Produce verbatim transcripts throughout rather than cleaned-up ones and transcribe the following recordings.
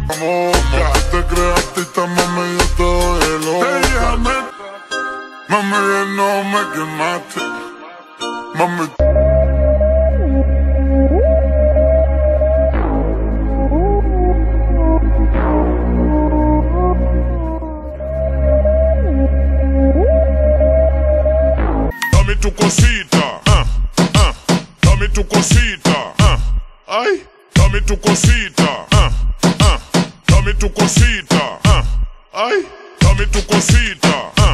Moca, te creaste y mami, yo te doy el oca. Déjame, mami, ya no me quemaste. Mami. Dame tu cosita, ah, ah, dame tu cosita, ah, ay, dame tu cosita, ah, ah, dame tu cosita, ah, ay, dame tu cosita, ah.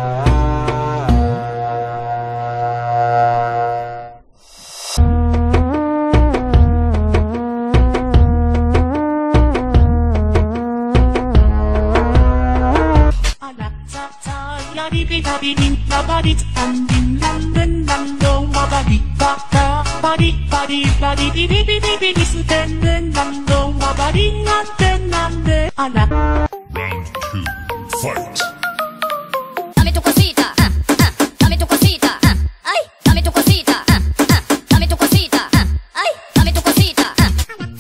Round two, fight. Dame tu cosita, ah, ah, dame tu cosita, ah, ay, dame tu cosita, ah, ah, dame tu cosita, ah, ay, dame tu cosita, ah.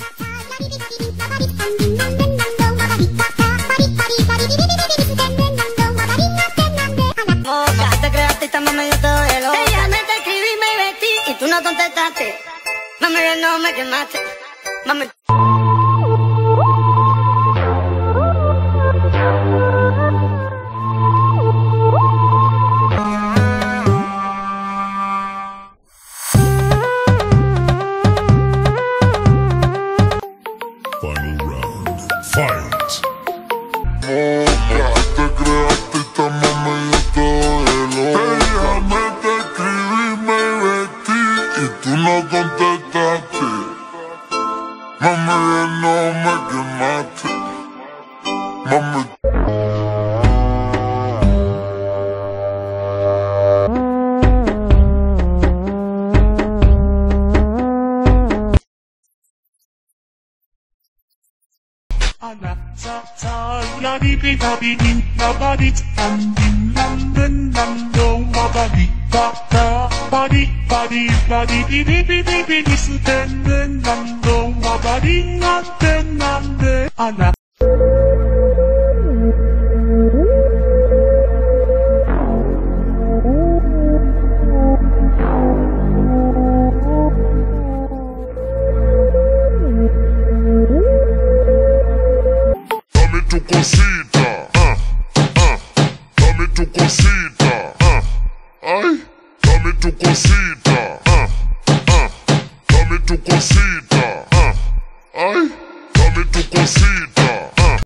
Moca, te creaste y mami, yo te doy el oca. Ella me te escribí y me vestí y tú no contestaste. Mami, ya no me quemaste. Mami. Final round, fight. Moca, te creaste y mami, yo te doy el oca. Déjame, te escribí y me vestí y tú no contestaste. Mami, ya no me quemaste. Mami. Dame tu cosita, ah, ah, dame tu cosita, ah, ay, dame tu cosita, ah, ah, dame tu cosita, ah, ay, dame tu cosita.